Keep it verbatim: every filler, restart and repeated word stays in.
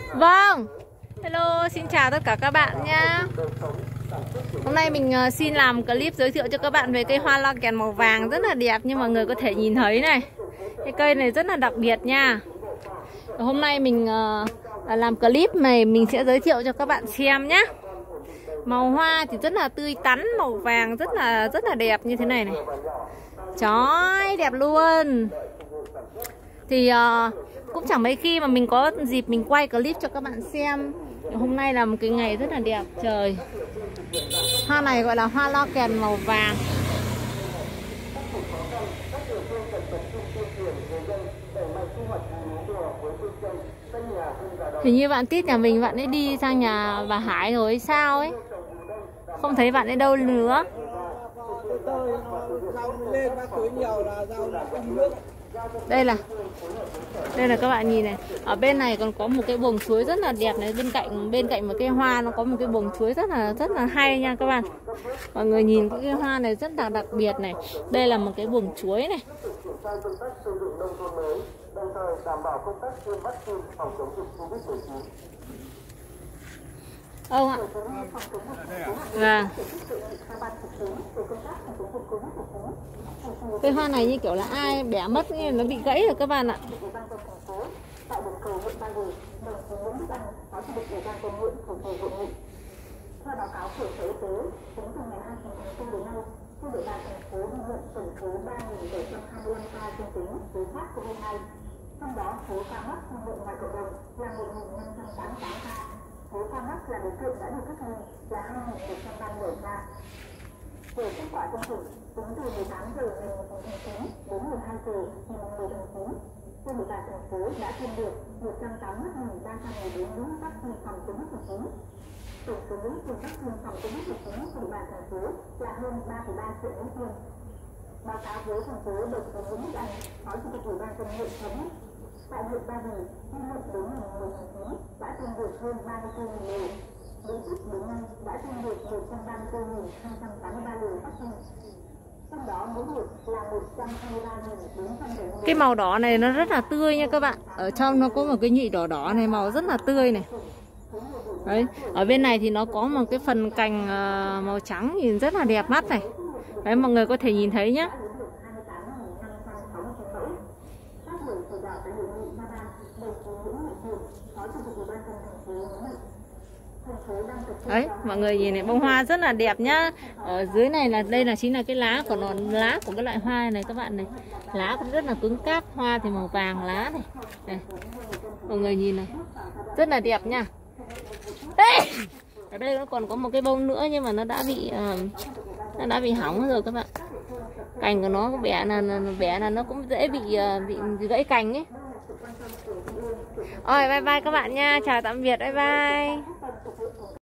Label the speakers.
Speaker 1: Vâng, hello, xin chào tất cả các bạn nha. Hôm nay mình uh, xin làm clip giới thiệu cho các bạn về cây hoa loa kèn màu vàng rất là đẹp, như mọi người có thể nhìn thấy này. Cái cây này rất là đặc biệt nha. Và hôm nay mình uh, làm clip này mình sẽ giới thiệu cho các bạn xem nhé. Màu hoa thì rất là tươi tắn, màu vàng rất là rất là đẹp như thế này này. Chói đẹp luôn. Thì uh, cũng chẳng mấy khi mà mình có dịp mình quay clip cho các bạn xem. Hôm nay là một cái ngày rất là đẹp trời. Hoa này gọi là hoa loa kèn màu vàng. Hình như bạn Tít nhà mình bạn ấy đi sang nhà bà Hải rồi hay sao ấy. Không thấy bạn ấy đâu nữa. Đây là Đây là các bạn nhìn này. Ở bên này còn có một cái bồn chuối rất là đẹp này. Bên cạnh bên cạnh một cây hoa nó có một cái bồn chuối rất là rất là hay nha các bạn. Mọi người nhìn cái hoa này rất là đặc biệt này. Đây là một cái bồn chuối này. Ông ạ. Vâng. Cây hoa này như kiểu là ai bẻ mất nó bị gãy rồi các bạn ạ. Theo báo cáo của Sở Y tế, tính từ ngày hai tháng tư đến nay, trên địa bàn thành phố ghi nhận tổng số ba nghìn bảy trăm hai mươi lăm ca dương tính với SARS-xê o vê hai. Trong đó số ca mắc trong bệnh ngoài cộng đồng là một nghìn năm trăm tám mươi tám ca. Số ca mắc là đối tượng đã được cách ly là hai nghìn một trăm ba mươi bảy ca. Về kết quả tiêm chủng, tính từ mười tám giờ ngày mùng một tháng chín đến mười hai giờ ngày mùng mười tháng chín, trên địa bàn thành phố đã tiêm được một trăm tám mươi nghìn ba trăm mười bốn mũi vaccine phòng covid mười chín. Tổng số mũi tiêm vaccine phòng covid mười chín trên địa bàn thành phố là hơn ba phẩy ba triệu mũi tiêm. Báo cáo với thành phố được số mũi Anh, Phó Chủ tịch Ủy ban nhân dân huyện cho biết, tại huyện Ba Vì, ghi nhận đến ngày mười tháng chín đã tiêm được hơn ba mươi tư nghìn liều. Đến trước đến nay đã tiêm được một trăm ba mươi tư nghìn hai trăm tám mươi ba liều vaccine. Trong đó mỗi liều là một trăm hai mươi ba nghìn bốn trăm bảy mươi. Cái màu đỏ này nó rất là tươi nha các bạn. Ở trong nó có một cái nhụy đỏ đỏ này, màu rất là tươi này. Đấy, ở bên này thì nó có một cái phần cành uh, màu trắng nhìn rất là đẹp mắt này. Đấy, mọi người có thể nhìn thấy nhé. Đấy, mọi người nhìn này, bông hoa rất là đẹp nhá. Ở dưới này là đây là chính là cái lá của nó, lá của cái loại hoa này các bạn này. Lá cũng rất là cứng cáp, hoa thì màu vàng lá này. Đây, mọi người nhìn này, rất là đẹp nha. Đây, ở đây nó còn có một cái bông nữa nhưng mà nó đã bị uh, nó đã bị hỏng rồi các bạn. Cành của nó vẻ là vẻ là nó cũng dễ bị uh, bị gãy cành ấy. Rồi bye bye các bạn nha, chào tạm biệt, bye bye.